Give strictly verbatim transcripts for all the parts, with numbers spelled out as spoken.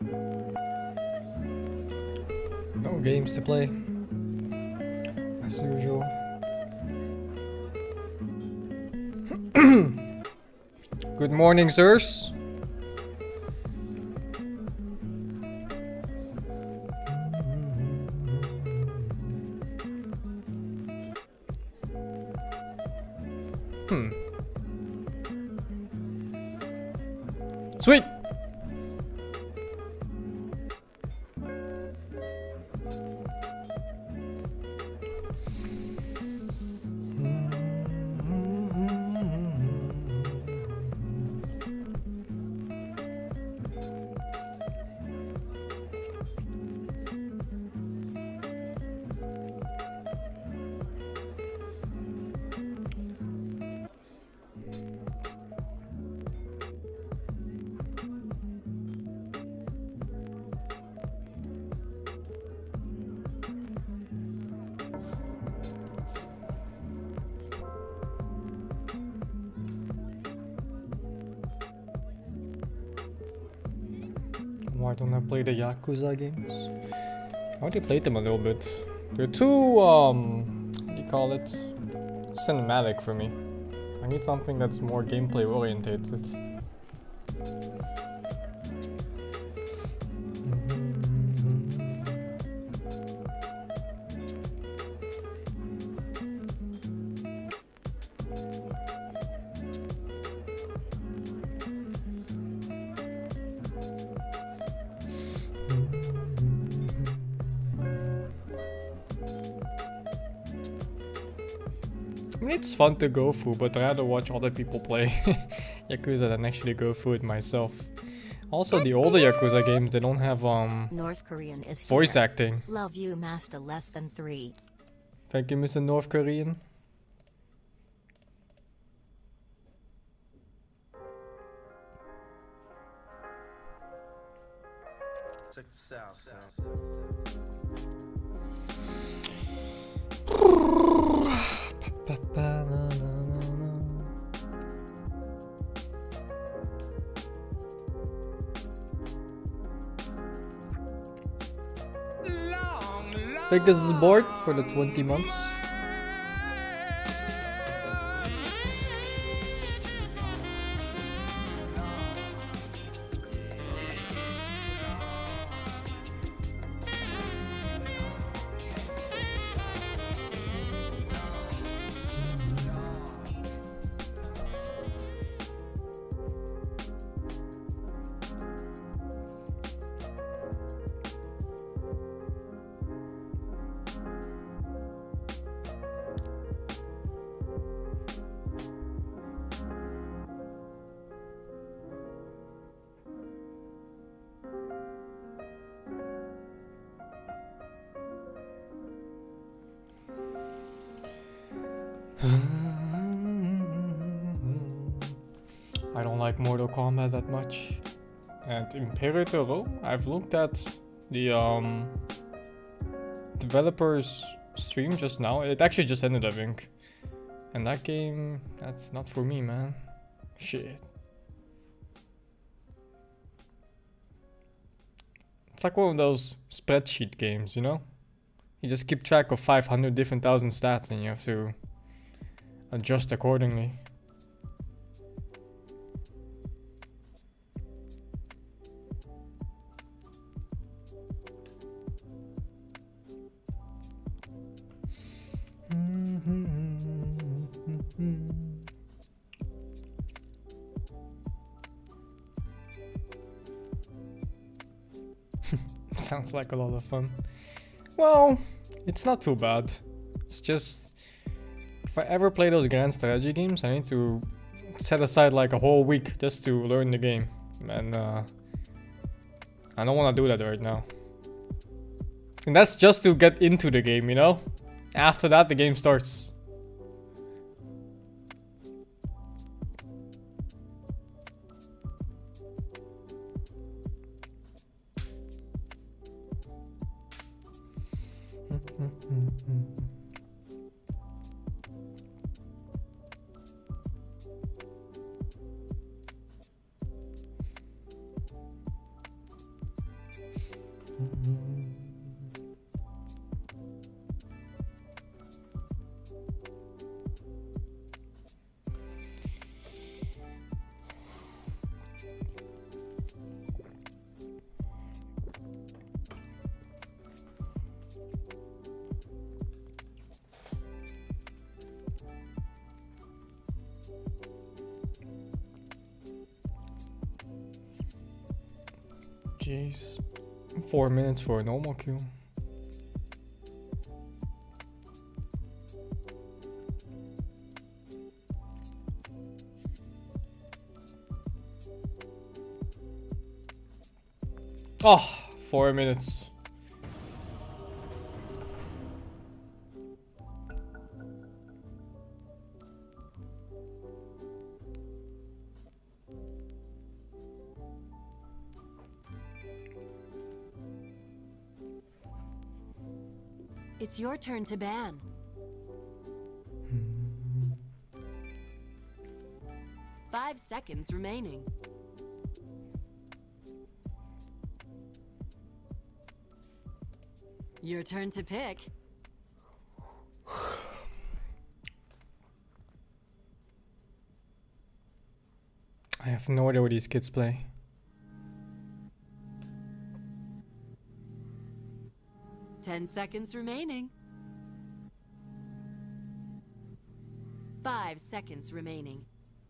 No games to play. As usual. Good morning, sirs. Hmm. Sweet. Why don't I play the Yakuza games? I already played them a little bit. They're too, um, what do you call it? Cinematic for me. I need something that's more gameplay oriented. I mean, it's fun to go through, but I'd rather watch other people play Yakuza than actually go through it myself. Also, the older Yakuza games, they don't have um North Korean is voice here. acting. Love you, Master less than three. Thank you, Mister North Korean. Check this out, I think this is board for the twenty months. I don't like Mortal Kombat that much. And Imperator, I've looked at the um developers stream just now. It actually just ended, I think. And that game, that's not for me, man. Shit. It's like one of those spreadsheet games, you know? You just keep track of five hundred different thousand stats and you have to adjust accordingly. Sounds like a lot of fun. Well, it's not too bad. It's just, if I ever play those grand strategy games, I need to set aside like a whole week just to learn the game. And uh, I don't want to do that right now. And that's just to get into the game, you know? After that, the game starts. Jeez. Four minutes for a normal queue. Oh, four minutes. It's your turn to ban. Five seconds remaining. Your turn to pick. I have no idea what these kids play. Ten seconds remaining. Five seconds remaining.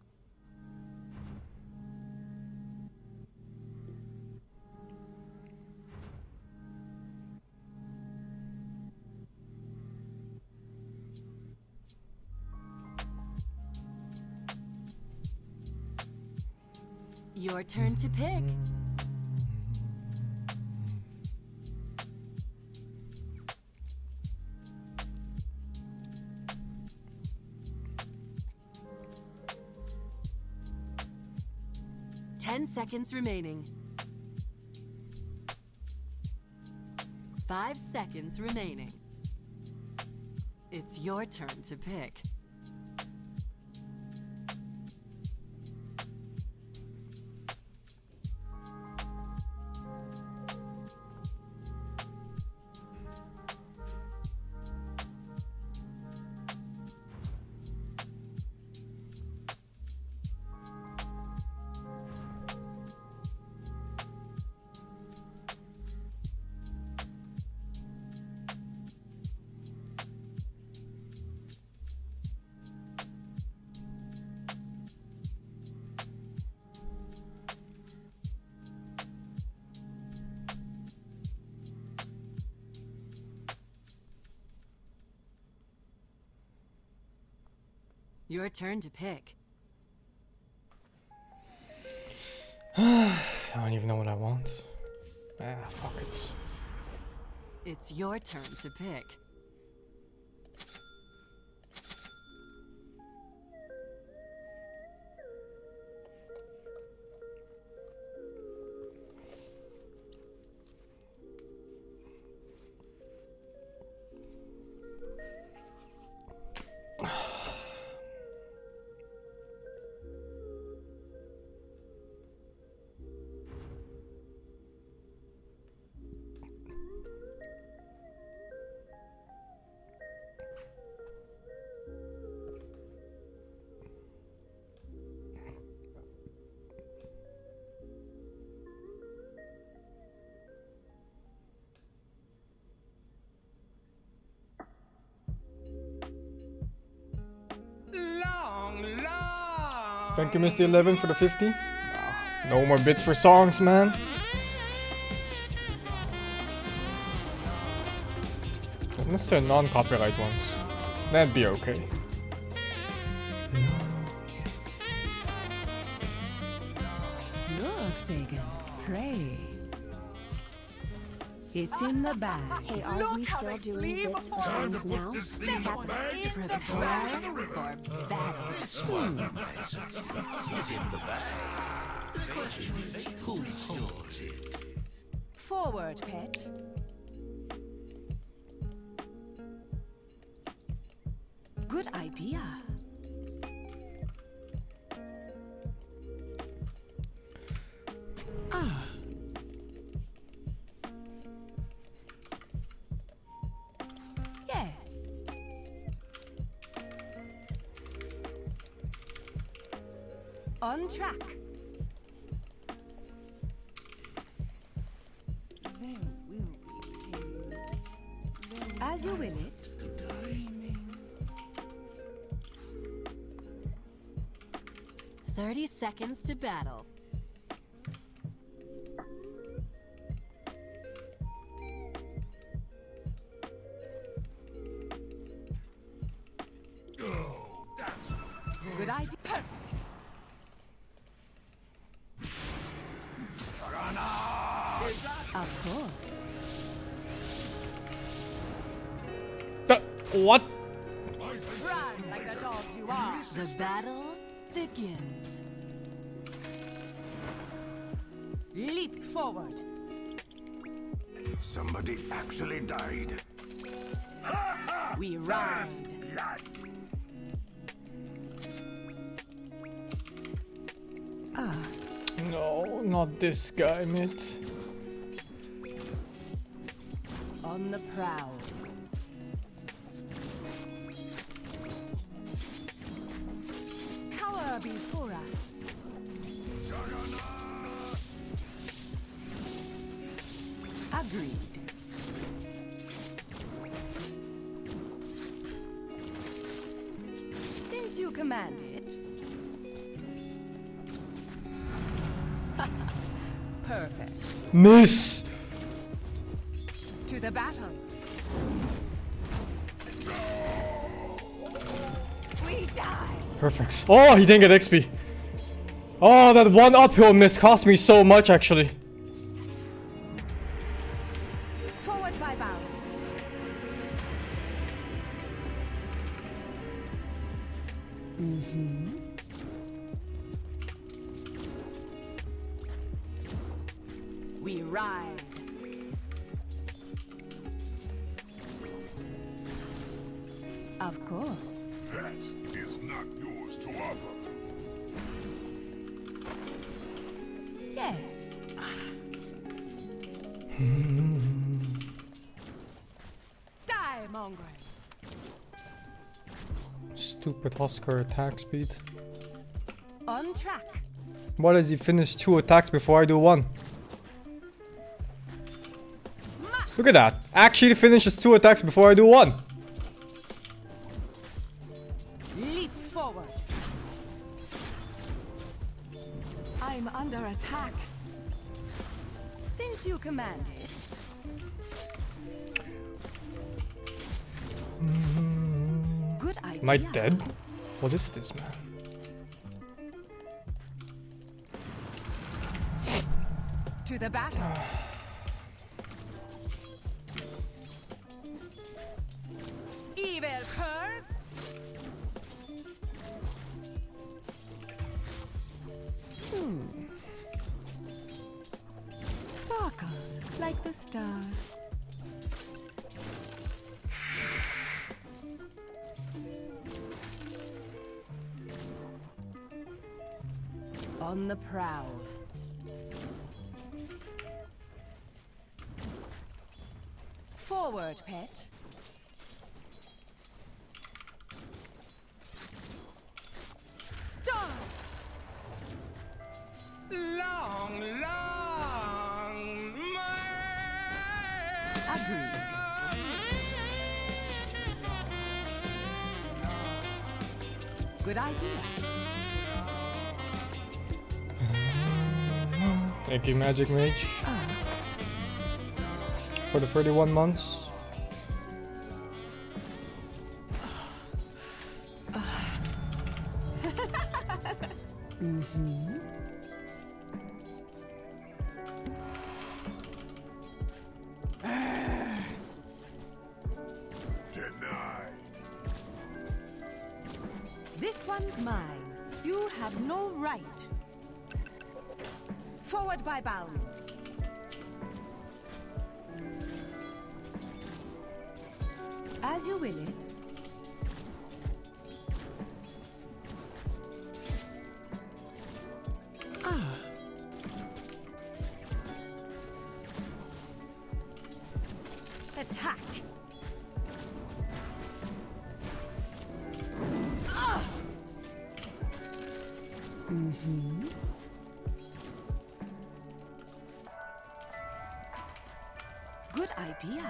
Your turn to pick. Ten seconds remaining. Five seconds remaining. It's your turn to pick. Your turn to pick. I don't even know what I want. Ah, fuck it. It's your turn to pick. Thank you, Mister eleven, for the fifty. No more bits for songs, man. Unless they're non-copyright ones. That'd be okay. Look, Sagan. Pray. It's in the bag. Hey, are Look we how still they doing flee bits for before us. songs now? This thing in the bag. Prepare for battle. This one is in the bag. The question is, who stores it? Forward, pet. Good idea. Ah. Yes. On track. There will be pain. As you will it. Thirty seconds to battle. Of course. Uh, what? Run like the dogs you are. The battle begins. Leap forward. Somebody actually died. We ride. No, not this guy, mate. On the prowl. Cower before us. Agreed. Since you command it. Perfect. Miss! To the battle. We die. Perfect. Oh, he didn't get X P. Oh, that one uphill miss cost me so much, actually. Forward by bounds. Mm-hmm. We ride. Of course. That is not yours to offer. Yes. Die, mongrel. Stupid Oscar attack speed. On track. Why does he finish two attacks before I do one? Look at that. Actually finishes two attacks before I do one. Leap forward. I'm under attack. Since you command it. Good idea. Am I dead? What is this, man? To the battle. Evil curse. Hmm. Sparkles like the stars. On the prowl. Forward, pet. Stars! Long, long, Agreed. Good idea. Thank you, Magic Mage. For the thirty-one months. Mm-hmm. Denied. This one's mine. You have no right. Forward by bounds. As you will it. Ah. Attack. Ah. Mm-hmm. Good idea.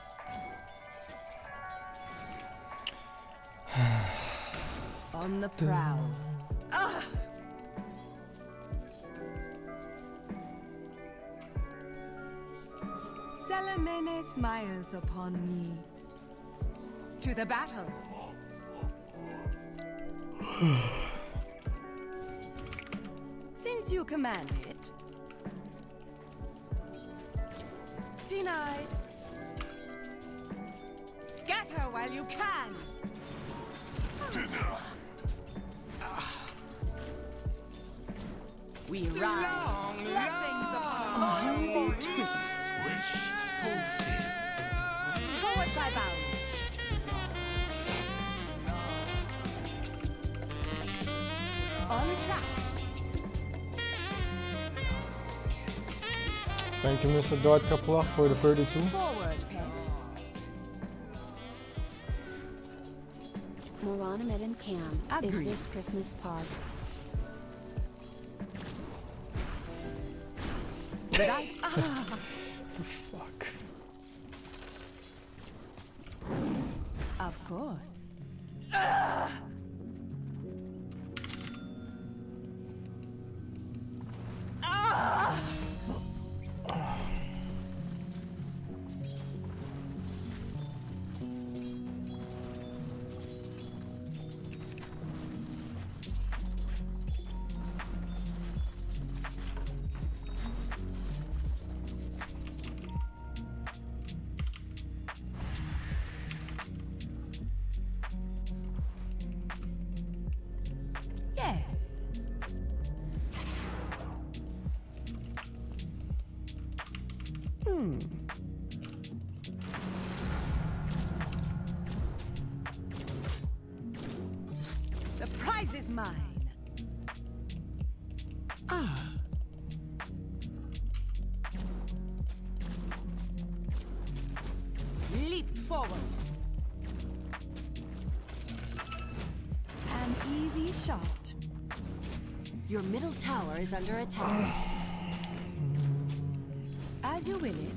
On the prowl. Ah! Salamene smiles upon me. To the battle. Since you command it. Denied. Scatter while you can. We ride. Long, Blessings upon long all your Wish fulfilled. Forward by bounds. On track. Thank you, Mister Dart Kapla, for the thirty-two. Forward, pet. Morana Med and Cam, Agreed. is this Christmas pod? But I. Ah. Fuck. Of course. Yes. Hmm. The prize is mine. Ah. Leap forward. An easy shot. Your middle tower is under attack. As you will it.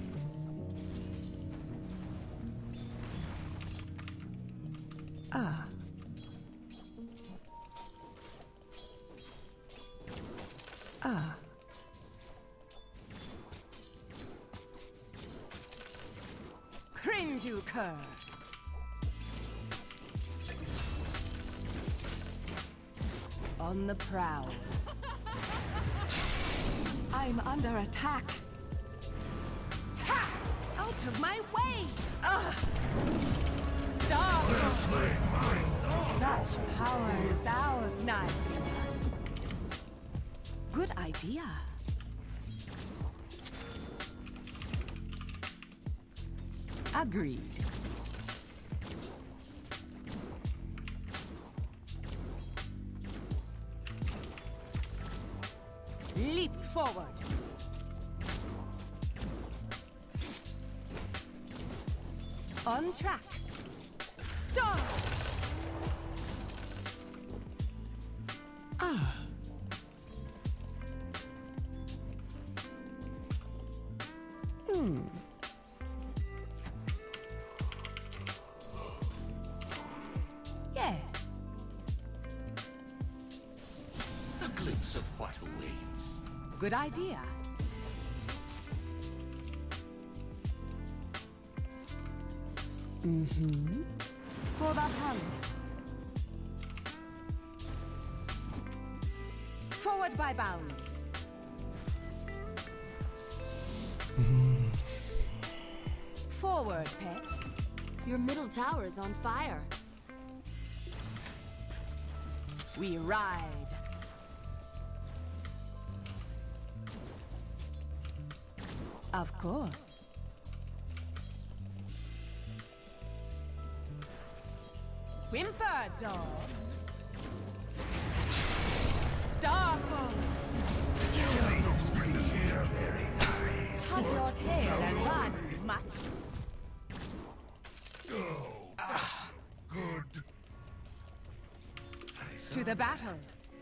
Ah. Ah. Cringe, you cur. On the prowl. I'm under attack. Ha! Out of my way! Ugh! Stop! Such power is out, Nazi. Good idea. Agreed. Leap forward. On track. Start. Ah. Hmm. Yes. A glimpse of what awaits. Good idea. Mm-hmm. For the hunt. Forward by bounds. Forward, pet. Your middle tower is on fire. We ride. Of course. Whimper, dogs. Starfall. Tuck your tail and run, mutt. Good. To the battle.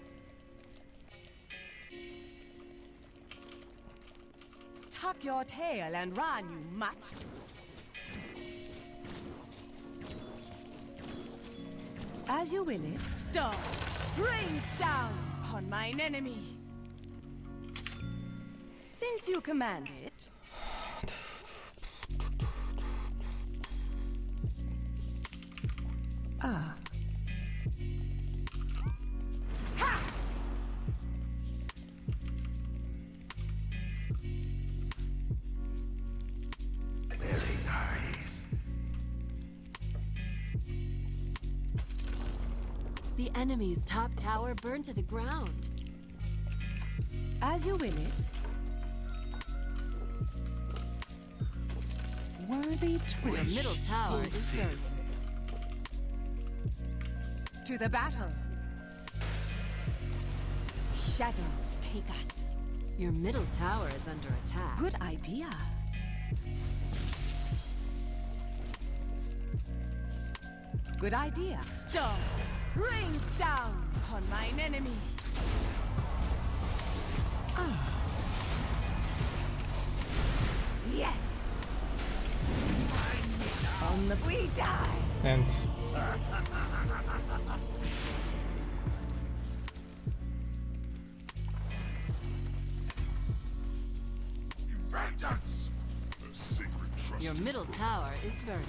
Tuck your tail and run, you mutt. As you will it, stop. Rain down upon mine enemy. Since you command it. Ah. Ha! enemy's top tower burned to the ground. As you will it. Worthy Your twish. middle tower is burning. To the battle. Shadows take us. Your middle tower is under attack. Good idea. Good idea. Stars, rain down upon mine enemy. Ah. Yes. On the we die. And Vengeance! The sacred trust. Your middle tower is burning.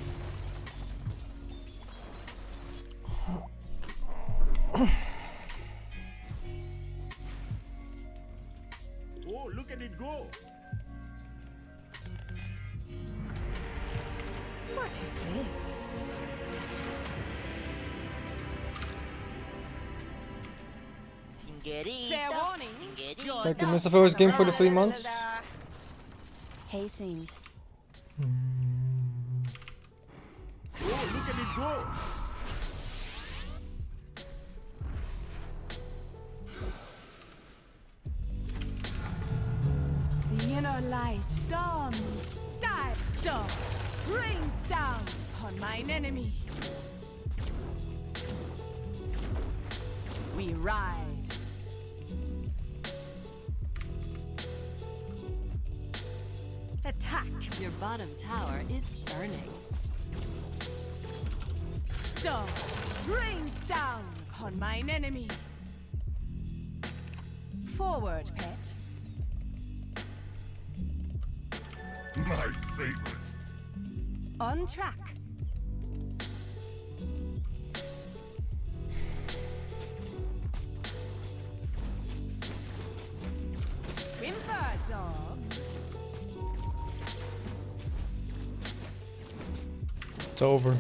Oh, look at it go! What is this? Fair warning. thank you, Mister First Game, for the three months. Pacing. Oh, look at it go! The inner light dawns. Dive stars, rain down upon mine enemy. We ride. Attack. Your bottom tower is burning. Stars, rain down upon mine enemy. Forward, pet. My favorite. On track. Whimper, dogs. It's over.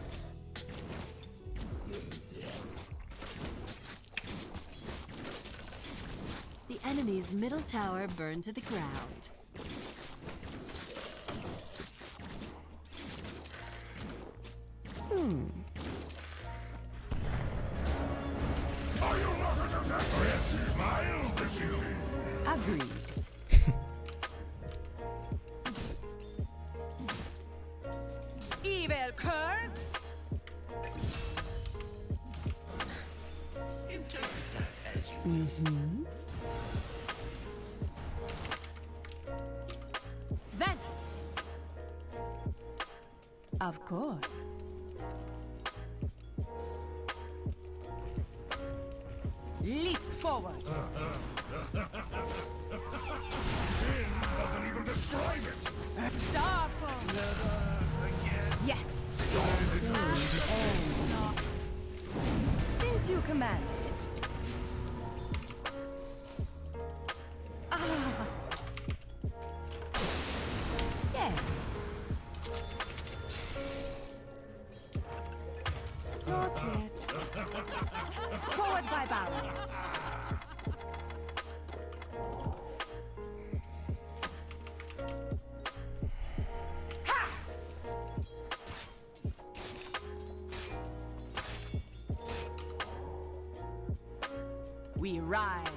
The enemy's middle tower burned to the ground. Are you not an attacker? Smile viciously. Agreed. Evil curse. Interpret that as you Then. Of course. Leap forward. Doesn't even describe it. Starfall. Yes. Since you command it. Ah. Yes. Not yet. Forward by balance. Ha! We ride.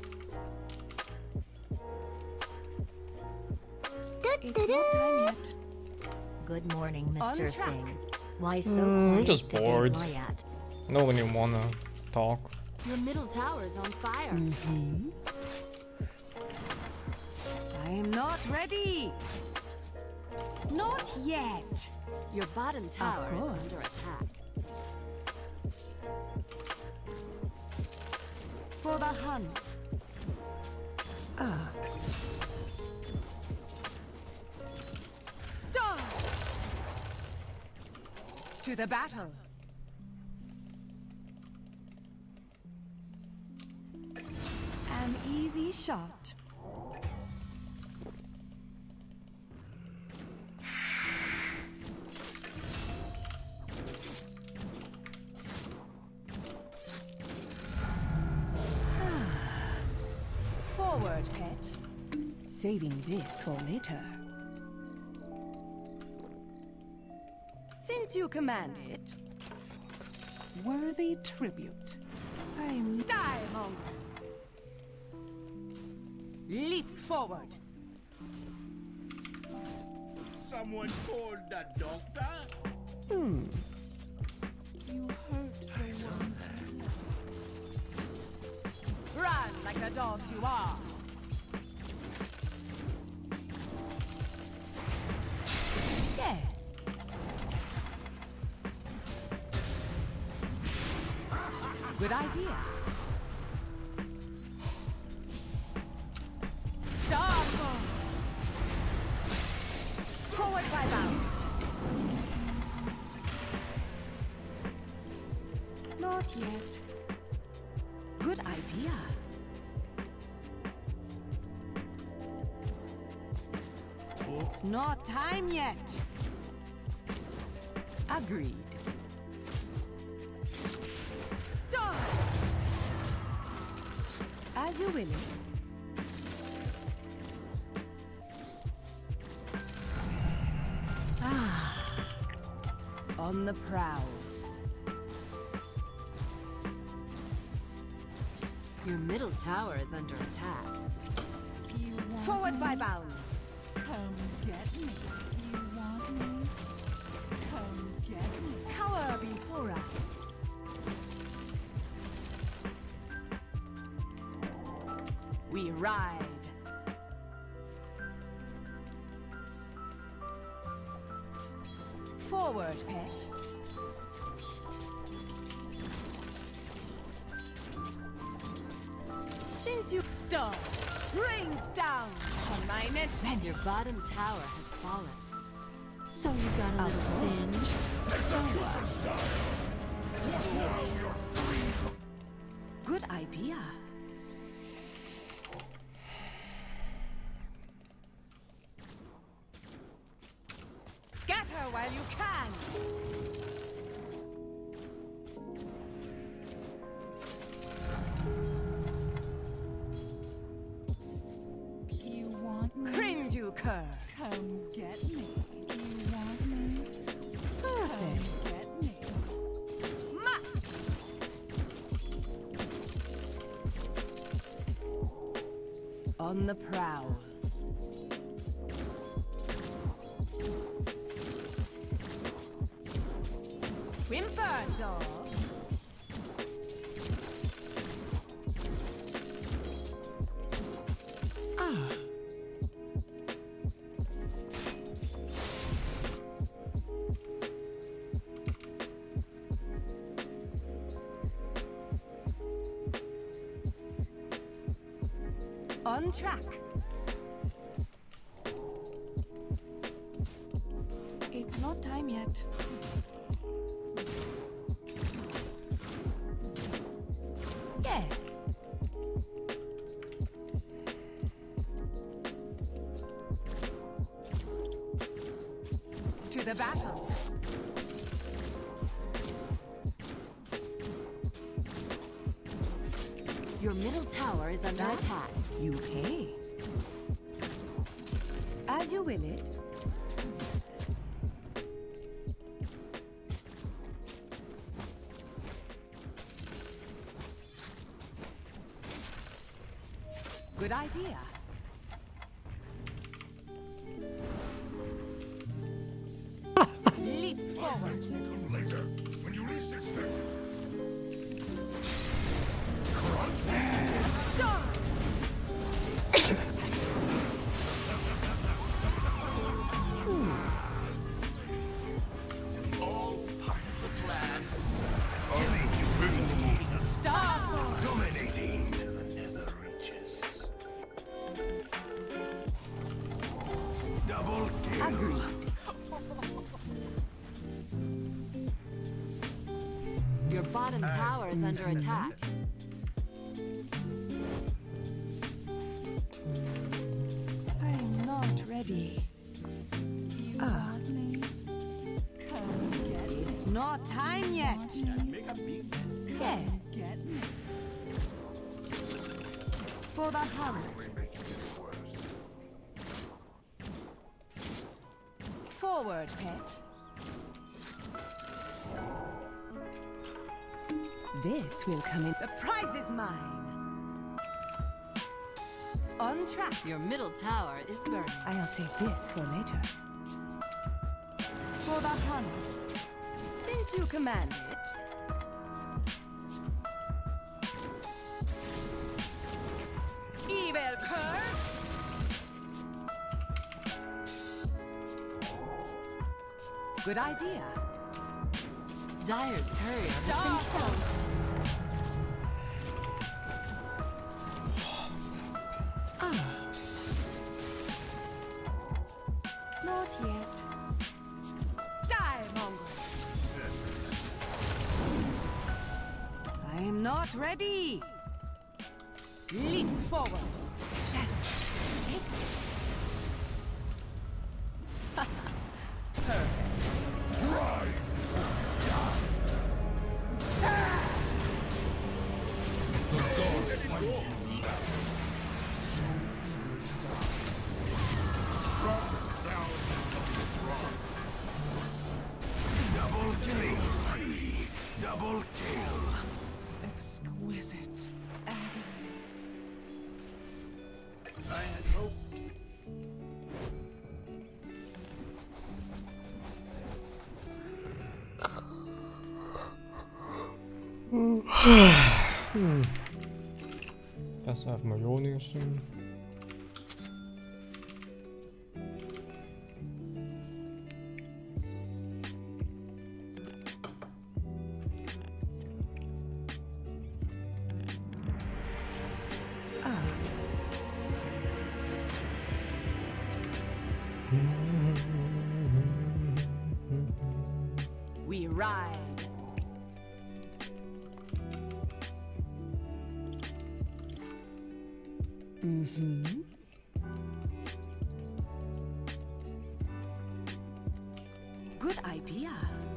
It's not time yet. Good morning, Mister track. Singh. Why so Mm, quiet just today, bored. Wyatt? No one you wanna talk. Your middle tower is on fire. I am not ready. Not yet. Your bottom tower is course. under attack. For the hunt. Ah. Start. To the battle. An easy shot. saving this for later. Since you command it, worthy tribute. I'm die hunger. Leap forward. Someone called the doctor? Hmm. You hurt the ones. Run like the dogs you are. Yes. Good idea. Stop! Forward by bounds. Not yet. Good idea. It's not time yet. Agreed. Start! As you will. Ah. On the prowl. Your middle tower is under attack. Forward by bounds. Come get me. You want me? Come get me. Cower before us. We ride. Forward, pet. Since you stop, bring down on my net. Your bottom tower has fallen. So you got a little singed? So what? Good idea. Scatter while you can. You want me? Cringe, you cur. Come get me. You want me? Perfect. Come get me. Max. On the prowl. Whimper, dogs. Ah. On track. It's not time yet. Yes. To the battle. Your middle tower is under That's attack. you pay. As you will it. Good idea. Leap forward. Come later, when you least expect it. Start! All part of the plan. Army is moving the moon. Start! Dominating. To the nether reaches. Double kill. Your bottom tower is under attack. I'm not ready. Ah, Want me? Come get me. it's not time yet. Make a big mess. Yes, Get me. for the hunt. Forward, pet. This will come in. The prize is mine. On track. Your middle tower is burning. I'll save this for later. For the hunt. Since you command it. Evil cur. Good idea. Dire's courier has been Stop. killed. Ah. Not yet. Die, mongrel. I am not ready. Leap forward. Shadow. Take it. Perfect. The gods find you lacking. So eager to die. Double kill spree. Double kill. Exquisite agony. I had hoped. Hmm. Best even mijn Jonius doen. We ride. Mm-hmm. Good idea.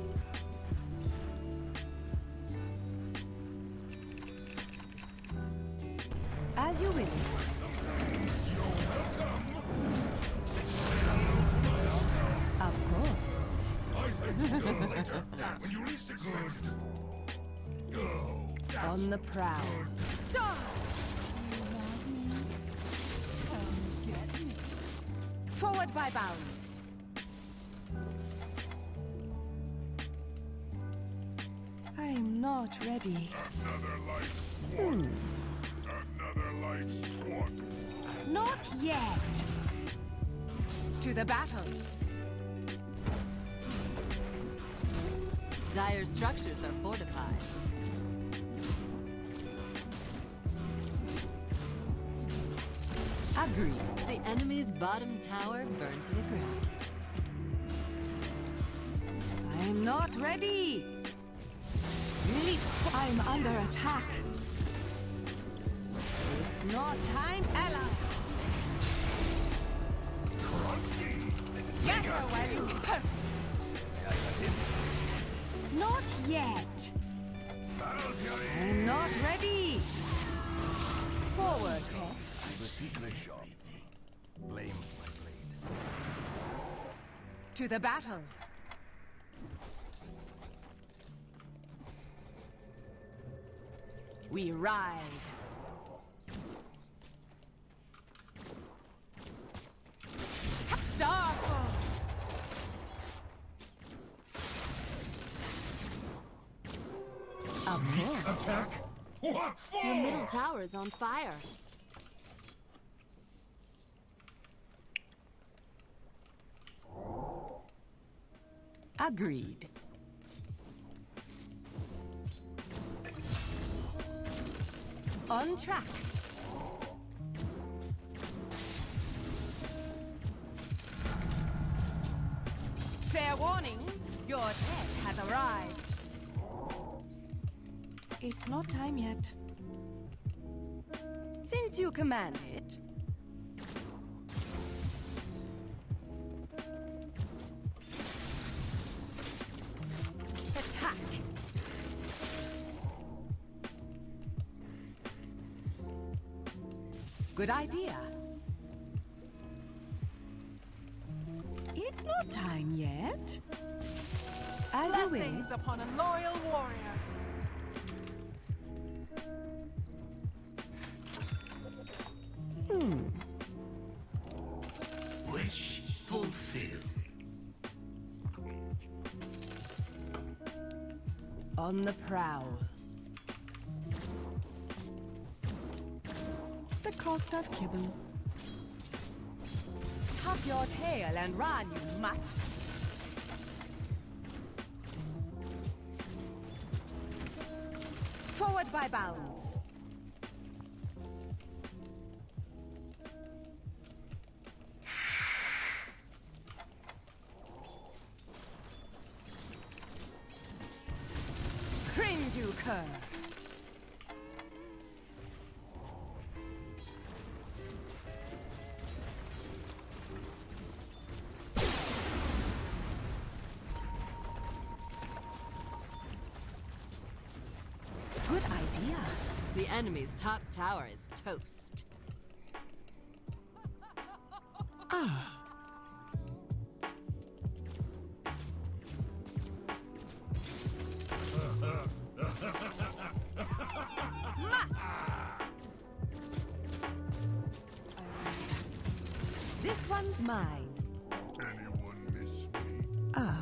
As you will. Of course. I thank you later. When you least expect. Go. On the prowl. Stop! Come get me. Forward by bounds. I am not ready. Another life won. Another life won. Not yet. To the battle. Dire's structures are fortified. Agreed. The enemy's bottom tower burned to the ground. I am not ready. Leap. I'm under attack. It's not time, ally. Scatter while you perfect. Not yet. I am not ready. Forward, pet. The secret shop. Blame my blade. To the battle. We ride. Starfall. Of course. Attack. What for? Your middle tower is on fire. Agreed. On track. Fair warning, your head has arrived. It's not time yet. Since you command it. Attack. Good idea. It's not time yet. As you will. Blessings upon a loyal warrior. Hmm. Wish fulfilled. On the prowl. The cost of kibble. Tuck your tail and run, you mutt. Forward by bounds. Cringe you cur. Good idea. The enemy's top tower is toast. Ah. This one's mine. Anyone miss me? Ah.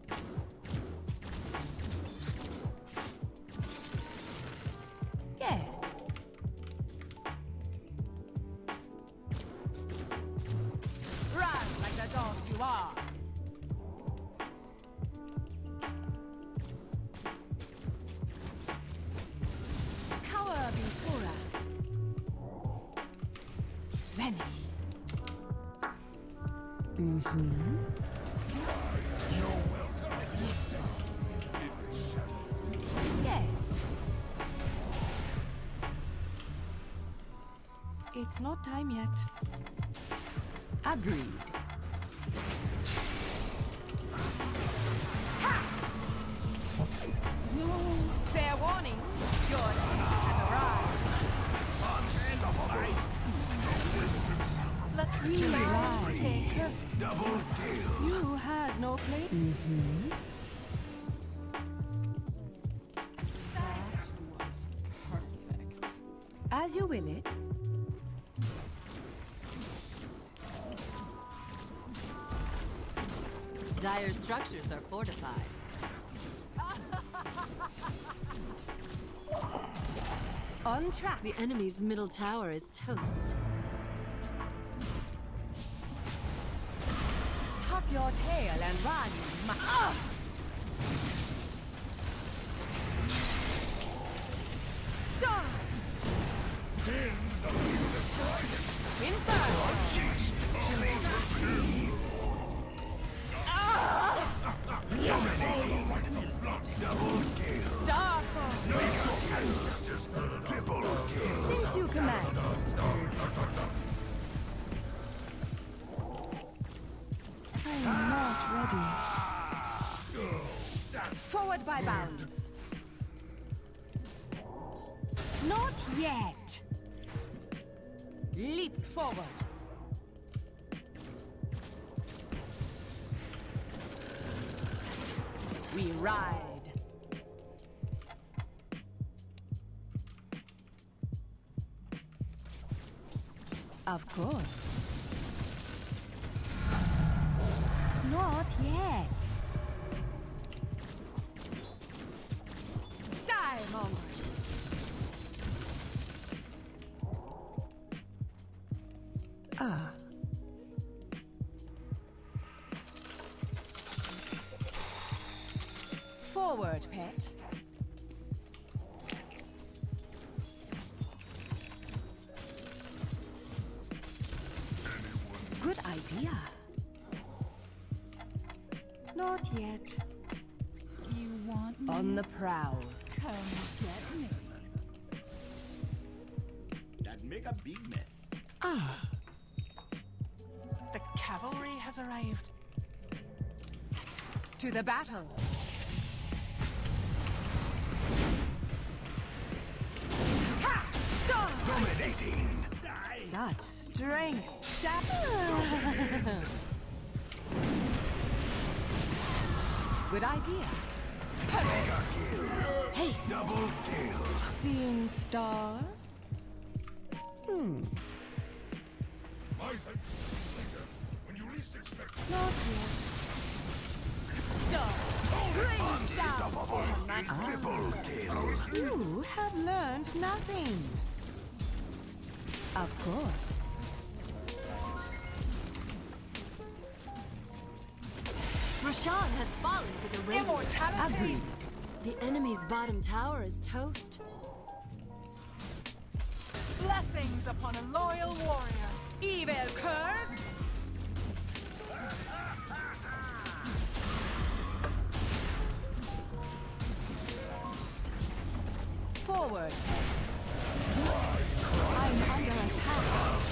Yes. Run like the dogs you are. Cower before us. Vanish. Mm-hmm. Yes. It's not time yet. Agreed. Ha! Fair warning. Your enemy has arrived. Unstoppable. Let me last take her. Double kill. You had no play. Mm-hmm. That was perfect. As you will it. Dire structures are fortified. On track. The enemy's middle tower is toast. Tuck your tail and run. Ma ah! Stars. Inferno. Double kill. Starfall. Triple kill. Since you command. I'm not ready. Forward by bounds. Not yet. Leap forward. We ride. Of course. Not yet. Die, Mongols. Ah. Forward, pet. Good idea. Not yet. You want me? On the prowl. Come get me. That make a big mess. Ah. The cavalry has arrived. To the battle. Ha! Stop! Dominating. Such strength. Shap- Good idea. Mega kill. Haste. Double kill. Seeing stars? Hmm. My thanks. Later, when you least expect it. Not yet. Stop. Bring down. My Triple kill. You have learned nothing. Of course. Roshan has fallen to the Radiant. Immortality. Agreed. The enemy's bottom tower is toast. Blessings upon a loyal warrior. Evil curse. Forward, pet. I'm under attack.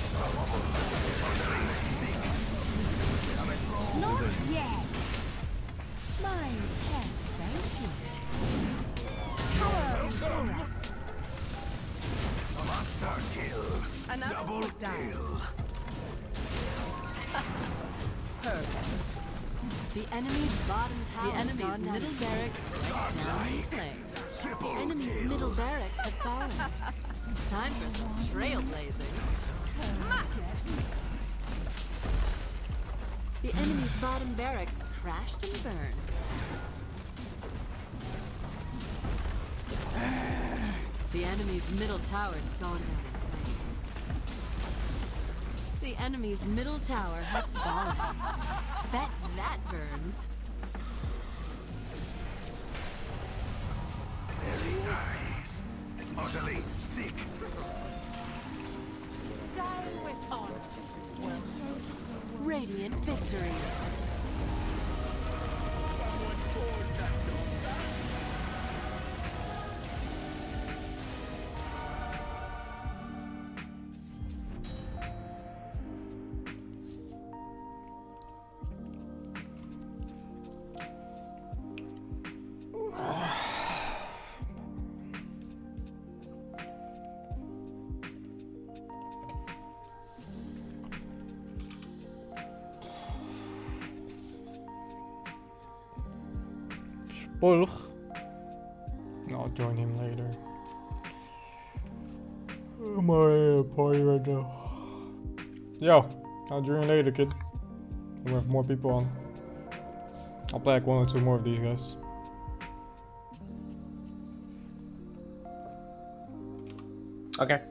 Not yet. My pet thanks you. Power us. Master kill. Another Double down. kill. Perfect. The enemy's bottom tower. The enemy's gone down. middle barracks went down in flames. Triple The enemy's kill. middle barracks have fallen. Time for some trailblazing. The enemy's bottom barracks crashed and burned. The enemy's middle tower's gone down in flames. The enemy's middle tower has fallen. Bet that burns. Very nice. Utterly sick. Dying with honor. Radiant victory. Bulch. I'll join him later. I'm already at a party right now. Yo, I'll join you later, kid. We'll have more people on. I'll play like one or two more of these guys. Okay.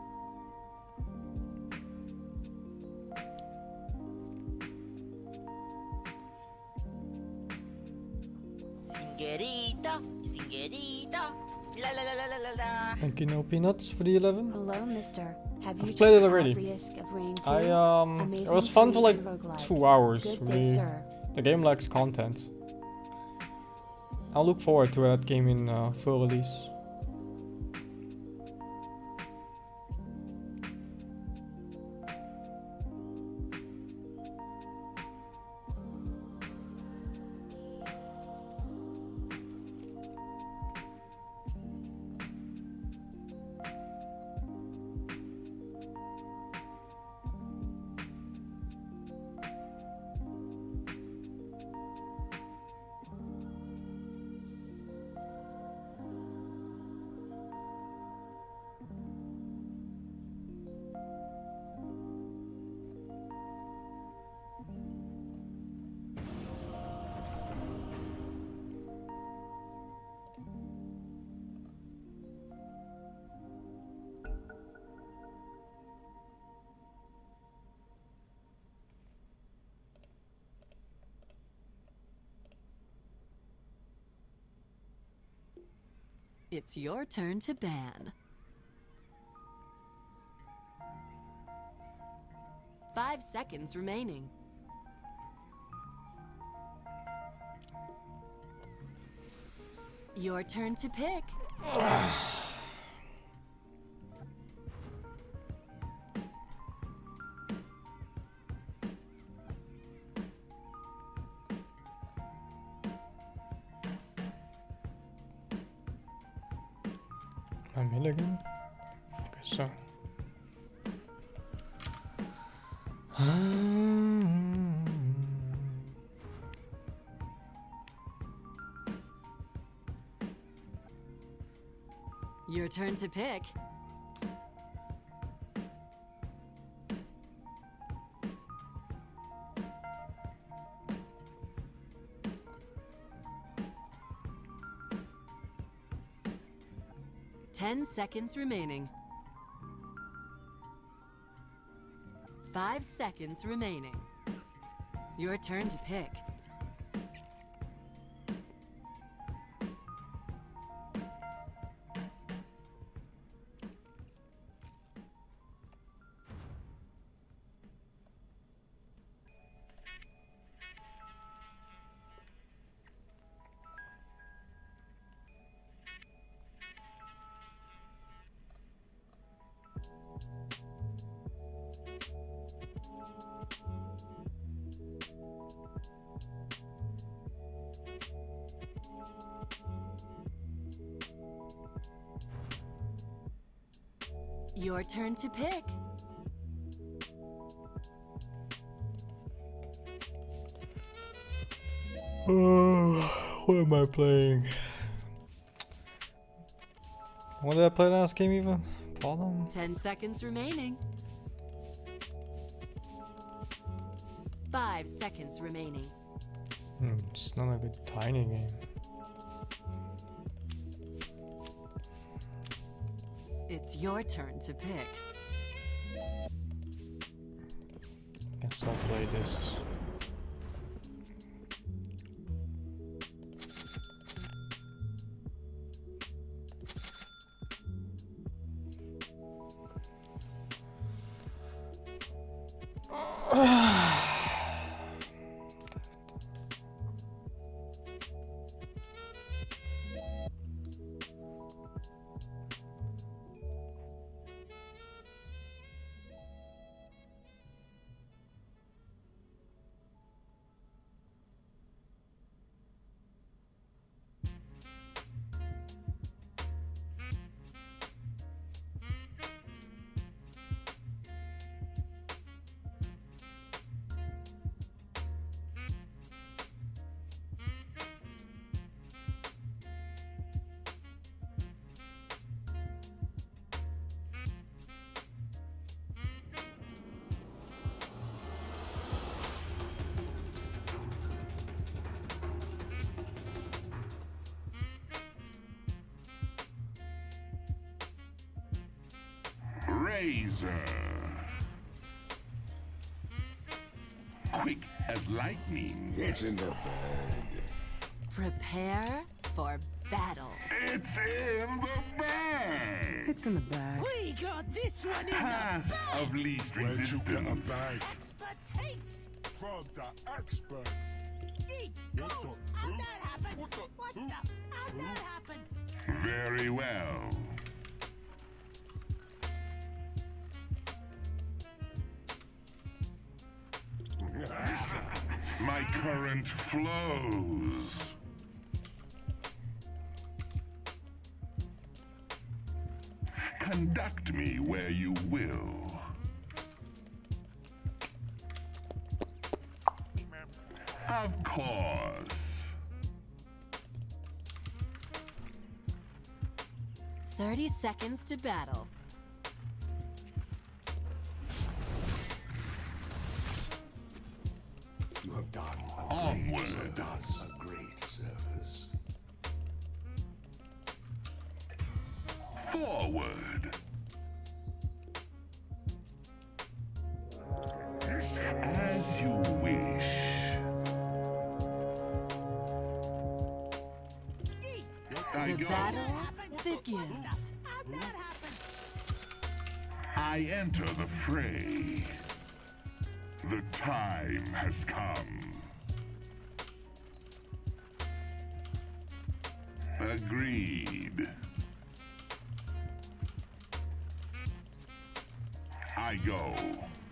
Singerita, Singerita, la la la la la la la. Thank you, no peanuts for the eleven. Hello, mister. Have you I've played it checked already. out Risk of Rain two? I um, Amazing it was fun for like three D roguelike. two hours. Good for day, me. sir. The game lacks content. I'll look forward to that game in uh, full release. It's your turn to ban. Five seconds remaining. Your turn to pick. My Milligan? Okay, so. Your turn to pick. Ten seconds remaining. Five seconds remaining. Your turn to pick. Your turn to pick. Oh, what am I playing? What did I play last game even? Problem? Ten seconds remaining. Five seconds remaining. Hmm, it's not like a tiny game. It's your turn to pick. Guess I'll play this. Razor. Quick as lightning. It's in the bag. Prepare for battle. It's in the bag. It's in the bag. We got this one in Path the bag. of least resistance. Expert taste. From the expert. Eat. Oh, how'd that happen? What the? What the? How'd that happen? Very well. My current flows. Conduct me where you will. Of course. Thirty seconds to battle. You have done a onward done a great service. Forward. As you wish. I The go. battle begins. How'd that happen? I enter the fray. The time has come. Agreed. I go.